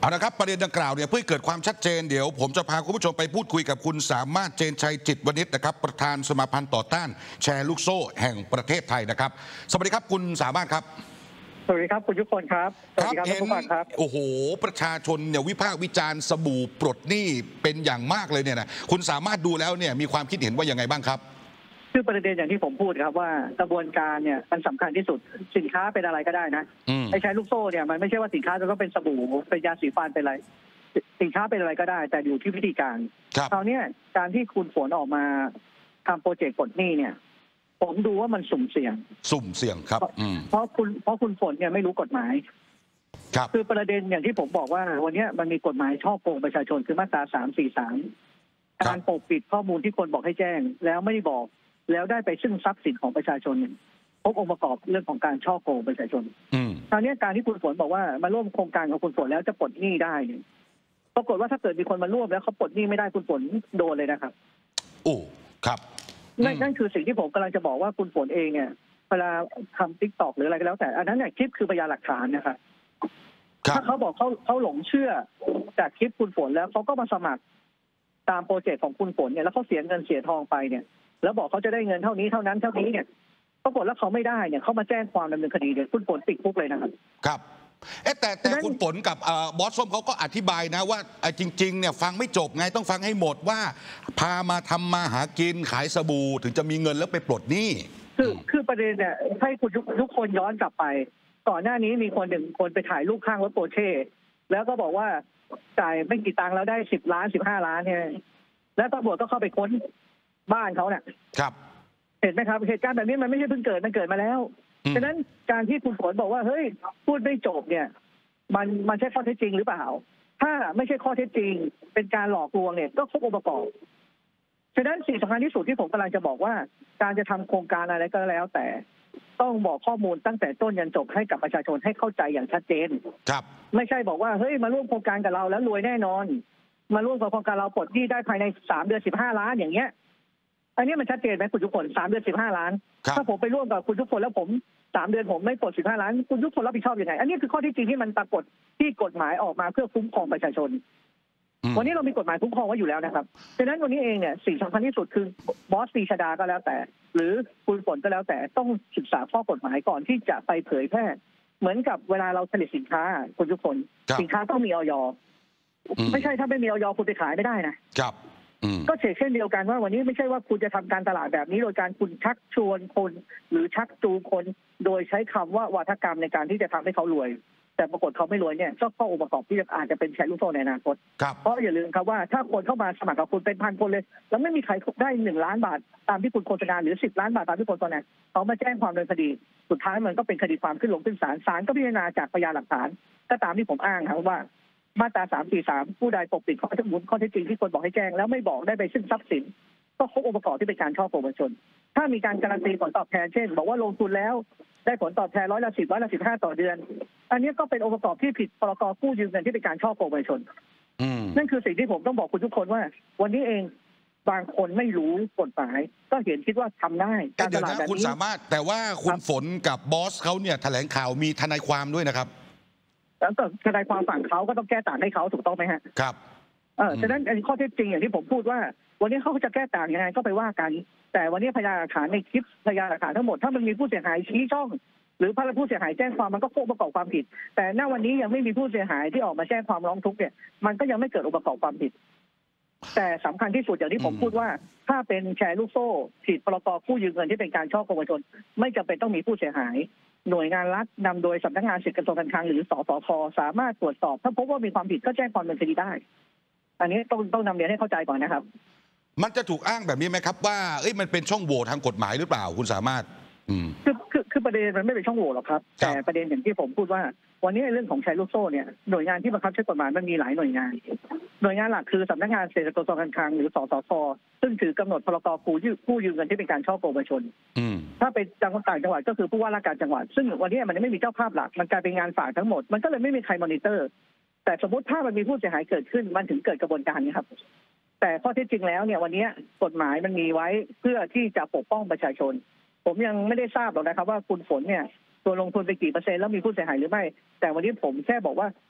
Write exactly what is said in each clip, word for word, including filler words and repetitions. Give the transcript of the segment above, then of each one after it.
เอาละครับประเด็นดังกล่าวเนี่ยเพื่อเกิดความชัดเจนเดี๋ยวผมจะพาคุณผู้ชมไปพูดคุยกับคุณสามารถเจนชัยจิตวณิชนะครับประธานสมาพันธ์ต่อต้านแชร์ลูกโซ่แห่งประเทศไทยนะครับสวัสดีครับคุณสามารถครับสวัสดีครับคุณยุพลครับสวัสดีครับทุกท่านครับโอ้โหประชาชนเนี่ยวิพากษ์วิจารณ์สบู่ปลดหนี้เป็นอย่างมากเลยเนี่ยนะคุณสามารถดูแล้วเนี่ยมีความคิดเห็นว่ายังไงบ้างครับคือประเด็นอย่างที่ผมพูดครับว่ากระบวนการเนี่ยมันสำคัญที่สุดสินค้าเป็นอะไรก็ได้นะไอ้ใช้ลูกโซ่เนี่ยมันไม่ใช่ว่าสินค้าจะต้องเป็นสบู่เป็นยาสีฟันเป็นอะไรสินค้าเป็นอะไรก็ได้แต่อยู่ที่วิธีการคราวนี้การที่คุณฝนออกมาทำโปรเจกต์ปลดหนี้เนี่ยผมดูว่ามันสุ่มเสี่ยงสุ่มเสี่ยงครับเพราะคุณเพราะคุณฝนเนี่ยไม่รู้กฎหมายครับคือประเด็นอย่างที่ผมบอกว่าวันนี้มันมีกฎหมายช่อโกงประชาชนคือมาตราสามสี่สามการปกปิดข้อมูลที่คนบอกให้แจ้งแล้วไม่บอกแล้วได้ไปซึ่งทรัพย์สินของประชาชนพบองค์ประกอบเรื่องของการช่อโกงประชาชนคราวนี้การที่คุณฝนบอกว่ามาร่วมโครงการของคุณฝนแล้วจะปลดหนี้ได้ปรากฏว่าถ้าเกิดมีคนมาร่วมแล้วเขาปลดหนี้ไม่ได้คุณฝนโดนเลยนะครับโอ้ครับนั่นนั่นคือสิ่งที่ผมกำลังจะบอกว่าคุณฝนเองเนี่ยเวลาทำติ๊กต็อกหรืออะไรก็แล้วแต่อันนั้นเนี่ยคลิปคือพยานหลักฐานนะครับถ้าเขาบอกเขาเขาหลงเชื่อจากคลิปคุณฝนแล้วเขาก็มาสมัครตามโปรเจกต์ของคุณฝนเนี่ยแล้วเขาเสียเงินเสียทองไปเนี่ยแล้วบอกเขาจะได้เงินเท่านี้เท่านั้นเท่านี้เนี่ยปรากฏแล้วเขาไม่ได้เนี่ยเขามาแจ้งความดำเนินคดีเนี่ยคุณฝนติดคุกเลยนะครับครับเอ๊ะแต่แต่คุณฝนกับบอสส้มเขาก็อธิบายนะว่าจริงๆเนี่ยฟังไม่จบไงต้องฟังให้หมดว่าพามาทำมาหากินขายสบู่ถึงจะมีเงินแล้วไปปลดหนี้คือคือประเด็นเนี่ยให้คุณทุกคนย้อนกลับไปก่อนหน้านี้มีคนหนึ่งคนไปถ่ายรูปข้างรถโปรเช่แล้วก็บอกว่าจ่ายไม่กี่ตังค์แล้วได้สิบล้านสิบห้าล้านเนี่ยแล้วตำรวจก็เข้าไปค้นบ้านเขาเนี่ยครับเห็นไหมครับเหตุการณ์แบบนี้มันไม่ใช่เพิ่งเกิดมันเกิดมาแล้วฉะนั้นการที่คุณฝนบอกว่าเฮ้ยพูดไม่จบเนี่ยมันมันใช่ข้อเท็จจริงหรือเปล่าถ้าไม่ใช่ข้อเท็จจริงเป็นการหลอกลวงเนี่ยก็ครบองค์ประกอบฉะนั้นสิ่งสำคัญที่สุดที่ผมกำลังจะบอกว่าการจะทำโครงการอะไรก็แล้วแต่ต้องบอกข้อมูลตั้งแต่ต้นยันจบให้กับประชาชนให้เข้าใจอย่างชัดเจนครับไม่ใช่บอกว่าเฮ้ยมาร่วมโครงการกับเราแล้วรวยแน่นอนมาร่วมกับโครงการเราปลดหนี้ได้ภายในสามเดือนสิบห้าล้านอย่างเงี้ยอันนี้มันชัดเจนไหมคุณทุกคนสามเดือนสิบห้าล้านถ้าผมไปร่วมกับคุณทุกคนแล้วผมสามเดือนผมไม่ปลดสิบห้าล้านคุณทุกคนรับผิดชอบยังไงอันนี้คือข้อที่จริงที่มันปรากฏที่กฎหมายออกมาเพื่อคุ้มครองประชาชนวันนี้เรามีกฎหมายคุ้มครองไว้อยู่แล้วนะครับฉะนั้นวันนี้เองเนี่ยสิ่งสำคัญที่สุดคือบอสปีชดาก็แล้วแต่หรือคุณฝนก็แล้วแต่ต้องศึกษาข้อกฎหมายก่อนที่จะไปเผยแพร่เหมือนกับเวลาเราผลิตสินค้าคุณทุกคนสินค้าต้องมีออยไม่ใช่ถ้าไม่มีออยคุณไปขายไม่ได้นะครับก็เช่นเดียวกันว่าวันนี้ไม่ใช่ว่าคุณจะทำการตลาดแบบนี้โดยการคุณชักชวนคนหรือชักจูงคนโดยใช้คำว่าวาทกรรมในการที่จะทำให้เขารวยแต่ปรากฏเขาไม่รวยเนี่ยก็ข้อองค์ประกอบที่อาจจะเป็นแชร์ลูกโซ่ในอนาคตเพราะอย่าลืมครับว่าถ้าคนเข้ามาสมัครกับคุณเป็นพันคนเลยแล้วไม่มีใครได้หนึ่งล้านบาทตามที่คุณโฆษณาหรือสิบล้านบาทตามที่คุณโฆษณาเขามาแจ้งความดำเนินคดีสุดท้ายมันก็เป็นคดีความขึ้นลงขึ้นศาลศาลก็พิจารณาจากพยานหลักฐานก็ตามที่ผมอ้างครับว่ามาตราสามสี่สามผู้ใดปกปิดข้อเท็จจริงข้อเท็จจริงที่คนบอกให้แจ้งแล้วไม่บอกได้ไปซึ่งทรัพย์สินก็ครบองค์ประกอบที่เป็นการช่อโกงประชาชนถ้ามีการการันตีผลตอบแทนเช่นบอกว่าลงทุนแล้วได้ผลตอบแทนร้อยละสิบร้อยละสิบห้าต่อเดือนอันนี้ก็เป็นองค์ประกอบที่ผิดพรกกู้ยืมเงินที่เป็นการช่อโกงประชาชนนั่นคือสิ่งที่ผมต้องบอกคุณทุกคนว่าวันนี้เองบางคนไม่รู้กฎหมายก็เห็นคิดว่าทำได้การตลาดแบบนี้คุณสามารถแต่ว่าคุณฝนกับบอสเขาเนี่ยแถลงข่าวมีทนายความด้วยนะครับแล้วก็ทนายความฝั่งเขาก็ต้องแก้ต่างให้เขาถูกต้องไหมฮะครับเออฉะนั้นข้อเท็จจริงอย่างที่ผมพูดว่าวันนี้เขาจะแก้ต่างยังไงก็ไปว่ากันแต่วันนี้พยานหลักฐานในคลิปพยานหลักฐานทั้งหมดถ้ามันมีผู้เสียหายชี้ช่องหรือผู้เสียหายแจ้งความมันก็ประกอบความผิดแต่ณวันนี้ยังไม่มีผู้เสียหายที่ออกมาแจ้งความร้องทุกข์เนี่ยมันก็ยังไม่เกิดองค์ประกอบความผิดแต่สำคัญที่สุดอย่างที่ผมพูดว่าถ้าเป็นแชร์ลูกโซ่ผิดพรกกู้ยืมเงินที่เป็นการช่อโกงประชาชนไม่จำเป็นต้องมีผู้เสียหายหน่วยงานรัฐนำโดยสำนักงานสิทธิกระทรวงการคลังหรือสสคสามารถตรวจสอบถ้าพบว่ามีความผิดก็แจ้งความดำเนินคดีได้อันนี้ต้องต้องนำเรียนให้เข้าใจก่อนนะครับมันจะถูกอ้างแบบนี้ไหมครับว่าเอ้ยมันเป็นช่องโหว่ทางกฎหมายหรือเปล่าคุณสามารถคือคือคือประเด็นมันไม่เป็นช่องโหว่หรอกครับแต่ประเด็นอย่างที่ผมพูดว่าวันนี้เรื่องของแชร์ลูกโซ่เนี่ยหน่วยงานที่บังคับใช้กฎหมายมันมีหลายหน่วยงานหน่วยงานหลักคือสำนักงานเศรษฐกิจกระทรวงการคลังหรือสสคซึ่งถือกำหนดพรกกู้ยืมกู้ยืมเงินที่เป็นการช่อโกงประชาชนถ้าเป็นจังหวัดต่างจังหวัดก็คือผู้ว่าราชการจังหวัดซึ่งวันนี้มันไม่มีเจ้าภาพหลักมันกลายเป็นงานฝากทั้งหมดมันก็เลยไม่มีใครมอนิเตอร์แต่สมมติถ้ามันมีผู้เสียหายเกิดขึ้นมันถึงเกิดกระบวนการนี้ครับแต่ข้อเท็จจริงแล้วเนี่ยวันนี้กฎหมายมันมีไว้เพื่อที่จะปกป้องประชาชนผมยังไม่ได้ทราบหรอกนะครับว่าคุณฝนเนี่ยตัวลงทุนไปกี่เปอร์เซ็นต์แล้วมีผู้เสียหายหรือไม่แต่วันนี้ผมแค่บอกว่า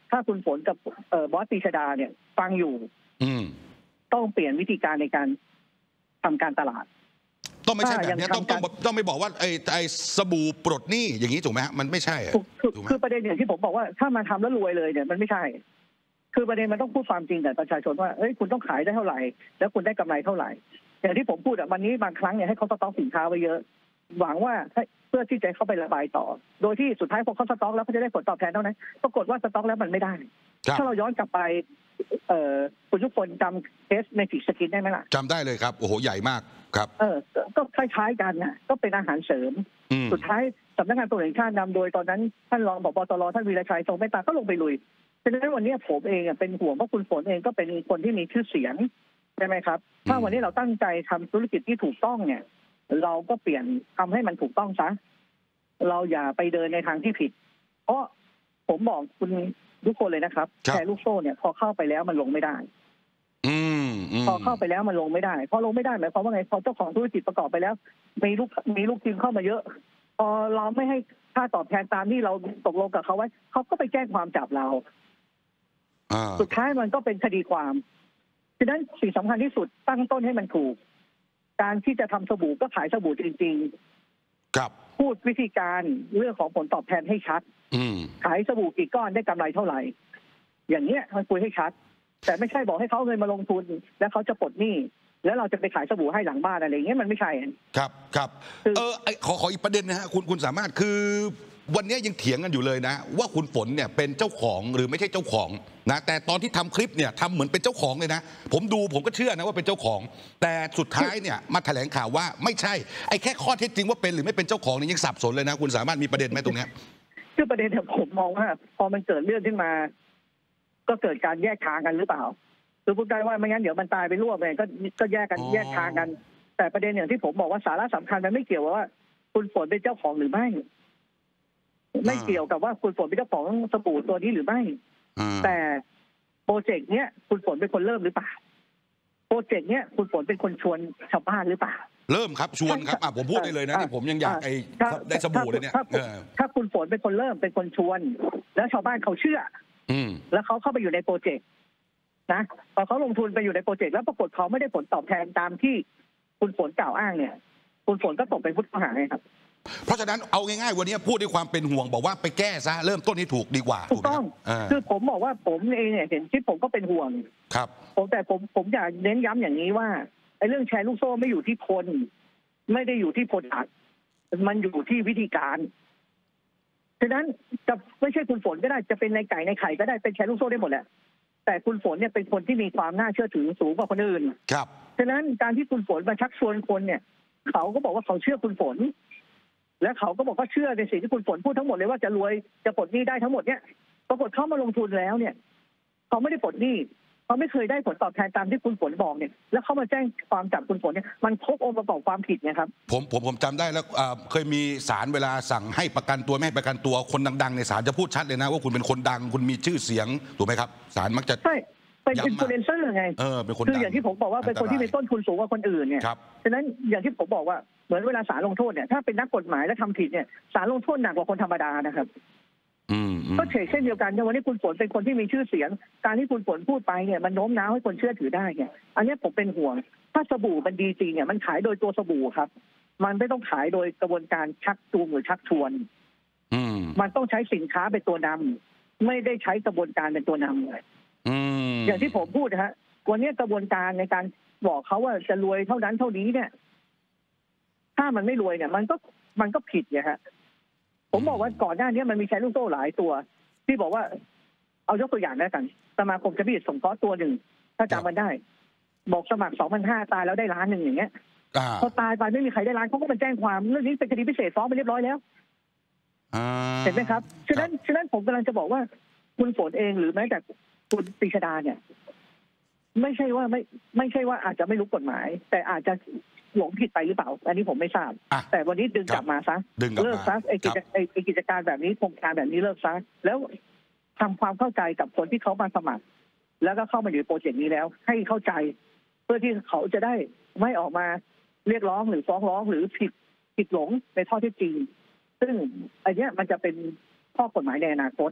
ถ้าคุณฝนกับเอ่อบอสปรีชดาเนี่ยฟังอยู่อืมต้องเปลี่ยนวิธีการในการทำการตลาดต้องไม่ใช่แบบนี้ถ้ายังต้องทำต้องต้องไม่บอกว่าไอ้ไอ้สบู่ปลดหนี้อย่างนี้ถูกไหมฮะมันไม่ใช่อะถูกคือถูกไหมคือประเด็นอย่างที่ผมบอกว่าถ้ามาทำแล้วรวยเลยเนี่ยมันไม่ใช่ คือประเด็นมันต้องพูดความจริงกับประชาชนว่าเอ้ยคุณต้องขายได้เท่าไหร่แล้วคุณได้กำไรเท่าไหร่อย่างที่ผมพูดอะวันนี้บางครั้งเนี่ยให้เขาสต็อกสินค้าไว้เยอะ หวังว่าให้เพื่อที่จะเข้าไประบายต่อ โดยที่สุดท้ายพอเขาสต็อกแล้วเขาจะได้ผลตอบแทนเท่านั้นปรากฏว่าสต็อกแล้วมันไม่ได้ครับถ้าเราย้อนกลับไปเอ่อคุณทุกคนจำเคสเมจิกสกินได้ไหมล่ะจำได้เลยครับโอ้โหใหญ่มากครับเออก็ก็คล้ายๆกันนะก็เป็นอาหารเสริมอืมสุดท้ายสำนักงานตำรวจแห่งชาตินำโดยตอนนั้นท่านรองผบ.ตรท่านวีรชัยทรงเมตตาก็ลงไปลุยฉะนั้นวันนี้ผมเองอะเป็นห่วงเพราะคุณฝนเองก็เป็นคนที่มีชื่อเสียงใช่ไหมครับถ้าวันนี้เราตั้งใจทำธุรกิจที่ถูกต้องเนี่ย เราก็เปลี่ยนทำให้มันถูกต้องซะเราอย่าไปเดินในทางที่ผิด เพราะผมบอกคุณทุกคนเลยนะครับครับแชร์ลูกโซ่เนี่ยพอเข้าไปแล้วมันลงไม่ได้อืมอืมพอเข้าไปแล้วมันลงไม่ได้พอลงไม่ได้หมายความว่าไงพอเจ้าของธุรกิจประกอบไปแล้ว มีลูกมีลูกทีมเข้ามาเยอะ พอเราไม่ให้ค่าตอบแทนตามที่เราตกลงกับเขาไว้เขาก็ไปแจ้งความจับเราอ่าสุดท้ายมันก็เป็นคดีความฉะนั้นสิ่งสำคัญที่สุดตั้งต้นให้มันถูก การที่จะทำสบู่ก็ขายสบู่จริงครับๆ พูดวิธีการเรื่องของผลตอบแทนให้ชัดอืมขายสบู่กี่ก้อนได้กำไรเท่าไหร่ อย่างเงี้ยมันคุยให้ชัด แต่ไม่ใช่บอกให้เขาเอาเงินมาลงทุน แล้วเขาจะปลดหนี้แล้วเราจะไปขายสบู่ให้หลังบ้านอะไรอย่างเงี้ยมันไม่ใช่ครับครับคือเออไอ้ขอขออีกประเด็นนะฮะคุณคุณสามารถคือวันนี้ยังเถียงกันอยู่เลยนะ ว่าคุณฝนเนี่ยเป็นเจ้าของหรือไม่ใช่เจ้าของนะแต่ตอนที่ทำคลิปเนี่ยทำเหมือนเป็นเจ้าของเลยนะ ผมดูผมก็เชื่อนะว่าเป็นเจ้าของ แต่สุดท้ายเนี่ยมาแถลงข่าวว่าไม่ใช่ไอ้แค่ข้อเท็จจริงว่าเป็นหรือไม่เป็นเจ้าของนี่ยังสับสนเลยนะ คุณสามารถมีประเด็นไหมตรงเนี้ยคือประเด็นเนี่ยผมมองว่าพอมันเกิดเรื่องขึ้นมา ก็เกิดการแยกทางกันหรือเปล่าคือพูดได้ว่าไม่งั้นเดี๋ยวมันตายไปรวบเลยก็ก็แยกกันอ๋อแยกทางกัน แต่ประเด็นอย่างที่ผมบอกว่าสาระสำคัญมันไม่เกี่ยวว่า คุณฝนเป็นเจ้าของหรือไม่ ไม่เกี่ยวกับว่าคุณฝนเป็นเจ้าของสบู่ตัวนี้หรือไม่อ่าแต่โปรเจกต์เนี้ยคุณฝนเป็นคนเริ่มหรือเปล่าโปรเจกต์เนี้ยคุณฝนเป็นคนชวนชาวบ้านหรือเปล่าเริ่มครับชวนครับอ่ะผมพูดได้เลยนะนี่ผมยังอยากไอ้ถ้าได้สบู่เลยเนี่ยถ้าเออถ้าคุณฝนเป็นคนเริ่มเป็นคนชวน แล้วชาวบ้านเขาเชื่ออืมแล้วเขาเข้าไปอยู่ในโปรเจกต์นะพอเขาลงทุนไปอยู่ในโปรเจกต์แล้วปรากฏเขาไม่ได้ผลตอบแทนตามที่คุณฝนกล่าวอ้างเนี่ย คุณฝนก็ตกเป็นผู้ต้องหาไงครับเพราะฉะนั้นเอาง่ายๆวันนี้พูดด้วยความเป็นห่วงบอกว่าไปแก้ซะเริ่มต้นให้ถูกดีกว่าถูกต้องไหมครับคือผมบอกว่าผมเองเนี่ยเห็นคลิปผมก็เป็นห่วงครับผมแต่ผมผมอยากเน้นย้ำอย่างนี้ว่าไอ้เรื่องแชร์ลูกโซ่ไม่อยู่ที่คน ไม่ได้อยู่ที่โปรดักต์มันอยู่ที่วิธีการฉะนั้นจะไม่ใช่คุณฝนก็ได้จะเป็นในไก่ในไข่ก็ได้เป็นแชร์ลูกโซ่ได้หมดแหละแต่คุณฝนเนี่ยเป็นคนที่มีความน่าเชื่อถือสูงกว่าคนอื่นครับฉะนั้นการที่คุณฝนมาชักชวนคนเนี่ย เขาก็บอกว่าเขาเชื่อคุณฝน และเขาก็บอกว่าเชื่อในสิ่งที่คุณฝนพูดทั้งหมดเลยว่าจะรวยจะปลดหนี้ได้ทั้งหมดเนี่ยปรากฏเขามาลงทุนแล้วเนี่ยเขาไม่ได้ปลดหนี้เขาไม่เคยได้ผลตอบแทนตามที่คุณฝนบอกเนี่ยแล้วเขามาแจ้งความจับคุณฝนเนี่ยมันครบองค์ประกอบความผิดไงครับผมผมผมจำได้แล้วอ่าเคยมีศาลเวลาสั่งให้ประกันตัวไม่ให้ประกันตัวคนดังๆในศาลจะพูดชัดเลยนะว่าคุณเป็นคนดังคุณมีชื่อเสียงถูกไหมครับศาลมักจะใช่เป็นย้ำอินฟลูเอนเซอร์ไงเออเป็นคนคือดังอย่างที่ผมบอกว่าเป็นคนที่มีต้นทุนสูงกว่าคนอื่นเนี่ยครับฉะนั้นอย่างที่ผมบอกว่าเหมือนเวลาศาลลงโทษเนี่ยถ้าเป็นนักกฎหมายและทำผิดเนี่ยศาลลงโทษหนักกว่าคนธรรมดานะครับอืมอืมก็เฉกเช่นเดียวกันวันนี้คุณฝนเป็นคนที่มีชื่อเสียง การที่คุณฝนพูดไปเนี่ยมันโน้มน้าวให้คนเชื่อถือได้เนี่ยอันนี้ผมเป็นห่วง ถ้าสบู่มันดีจริงเนี่ยมันขายโดยตัวสบู่ครับ มันไม่ต้องขายโดยกระบวนการชักจูงหรือชักชวนอืมมันต้องใช้สินค้าเป็นตัวนำไม่ได้ใช้กระบวนการเป็นตัวนำเลยอืมอย่างที่ผมพูดนะฮะวันนี้กระบวนการในการบอกเขาว่าจะรวยเท่านั้นเท่านี้เนี่ย ถ้ามันไม่รวยเนี่ย มันก็มันก็ผิดไงฮะผมบอกว่าก่อนหน้านี้มันมีแชร์ลูกโซ่หลายตัว ที่บอกว่า เอายกตัวอย่างแล้วกันสมาคมจะพิจารณาสงเคราะห์ตัวหนึ่งถ้าจำมันได้ บอกสมัครสองพันห้าตายแล้วได้ล้านหนึ่งอย่างเงี้ยอ่าพอตายไปไม่มีใครได้ล้านเขาก็มาแจ้งความเรื่องนี้เป็นคดีพิเศษฟ้องไปเรียบร้อยแล้วอ่าเห็นไหมครับ ฉะนั้น ฉะนั้นผมกำลังจะบอกว่า คุณฝนเองหรือแม้แต่คุณปรีชดาเนี่ย ไม่ใช่ว่าไม่ไม่ใช่ว่าอาจจะไม่รู้กฎหมาย แต่อาจจะหลงผิดไปหรือเปล่า อันนี้ผมไม่ทราบอ่ะแต่วันนี้ดึงครับกลับมาซะดึงกลับมาเลิกซะไอ้กิจครับไอ้ไอ้กิจการแบบนี้โครงการแบบนี้เลิกซะแล้วทำความเข้าใจกับคนที่เขามาสมัคร แล้วก็เข้ามาอยู่ในโปรเจกต์นี้แล้ว ให้เข้าใจ เพื่อที่เขาจะได้ไม่ออกมาเรียกร้องหรือฟ้องร้องหรือผิดผิดหลงในข้อเท็จจริง ซึ่งอันเนี้ยมันจะเป็นข้อกฎหมายในอนาคต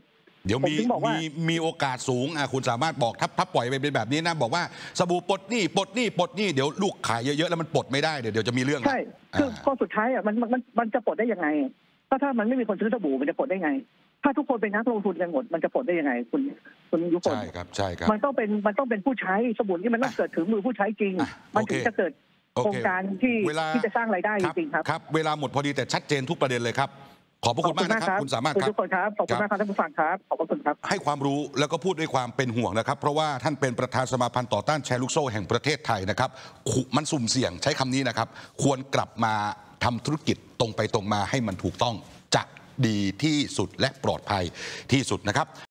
เดี๋ยวผมมีถึงบอกว่ามีมีโอกาสสูงอ่ะคุณสามารถบอกถ้าถ้าปล่อยไปเป็นแบบนี้นะบอกว่าสบู่ปลดหนี้ปลดหนี้ปลดหนี้เดี๋ยวลูกขายเยอะๆแล้วมันปลดไม่ได้เดี๋ยวเดี๋ยวจะมีเรื่องใช่คือข้อสุดท้ายอ่ะมันมันมันจะปลดได้ยังไงถ้าถ้ามันไม่มีคนซื้อสบู่มันจะปลดได้ไง ถ้าทุกคนเป็นนักลงทุนกันหมดมันจะปลดได้ยังไงคุณคุณยุคนใช่ครับใช่ครับมันต้องเป็นมันต้องเป็นผู้ใช้สบู่ที่มันต้องเกิดถึงมือผู้ใช้จริงอ่ะมันโอเคถึงจะเกิดโอโครเคงการที่เวลาที่จะสร้างรายได้จริงๆครับครับเวลาหมดพอดีแต่ชัดเจนทุกประเด็นเลยครับขอบพระคุณมากนะครับคุณสามารถคุณครับทุกคนครับขอบคุณมากครับท่านผู้ฟังครับขอบคุณครับให้ความรู้แล้วก็พูดด้วยความเป็นห่วงนะครับ เพราะว่าท่านเป็นประธานสมาพันธ์ต่อต้านแชร์ลูกโซ่แห่งประเทศไทยนะครับขุมันสุ่มเสี่ยงใช้คำนี้นะครับ ควรกลับมาทำธุรกิจตรงไปตรงมาให้มันถูกต้องจะดีที่สุดและปลอดภัยที่สุดนะครับ